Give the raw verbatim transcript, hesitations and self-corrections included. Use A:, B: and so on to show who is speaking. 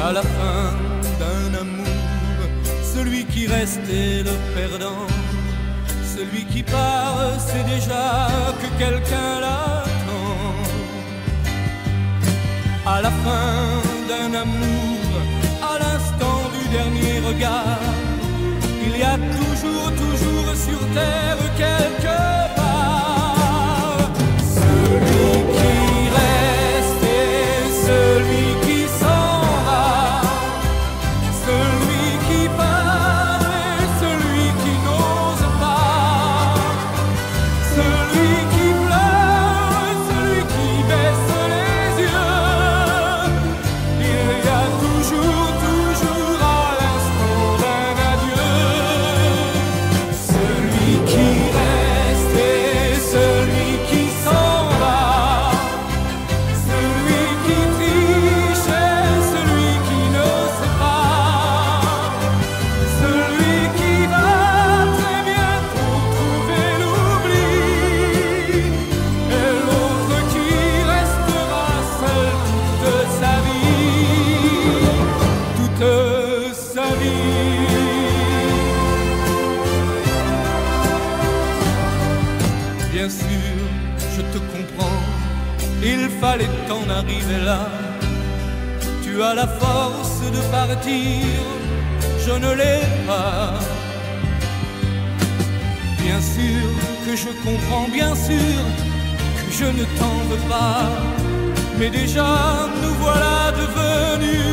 A: À la fin d'un amour, celui qui reste est le perdant. Celui qui part sait déjà que quelqu'un l'attend. À la fin d'un amour, à l'instant du dernier regard, il y a toujours, toujours sur terre quelque part celui qui reste et celui qui s'en va, celui qui part et celui qui n'ose pas, celui qui pleure, celui qui baisse les yeux. Il y a toujours, toujours à l'instant d'un adieu, celui qui reste et celui qui s'en va, celui qui triche et celui qui ne sait pas, celui qui va très bientôt trouver l'oubli, et l'autre qui restera seul toute sa vie, toute sa vie. Bien sûr, je te comprends, il fallait t'en arriver là. Tu as la force de partir, je ne l'ai pas. Bien sûr que je comprends, bien sûr que je ne t'en veux pas, mais déjà nous voilà devenus